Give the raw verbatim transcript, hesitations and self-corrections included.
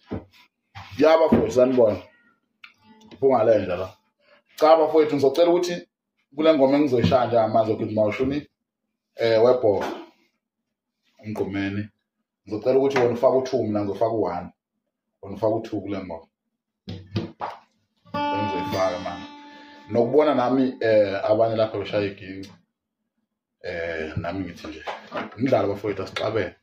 yaba futhi sanibona bungalenja la cha bafowethu ngizocela ukuthi kule ngoma engizoyishaya nje manje ukuthi mawushuni eh webhola umgqumeni ngizocela ukuthi wena ufake u-two mina ngizofaka u-one wena ufake u-two kule ngoma ngizoyifaka manje nokubona nami eh abanye lapha beshaya igigi eh nami ngithi nje ngidlala bafowethu asixabene